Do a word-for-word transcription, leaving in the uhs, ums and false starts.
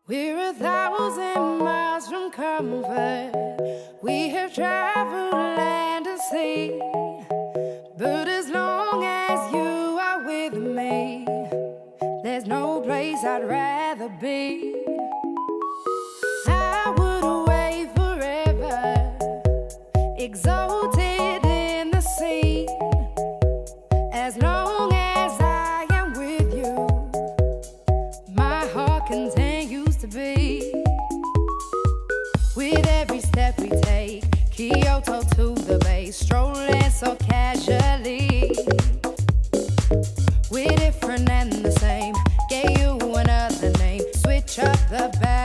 We're a thousand miles from comfort. We have traveled land and sea. But as long as you are with me, there's no place I'd rather be. I would away forever, exalted in the sea. As long as I am with you, my heart continues to beat. With every step we take, Kyoto to the bay, strolling so casually. We're different and the same, gave you another name, switch up the back.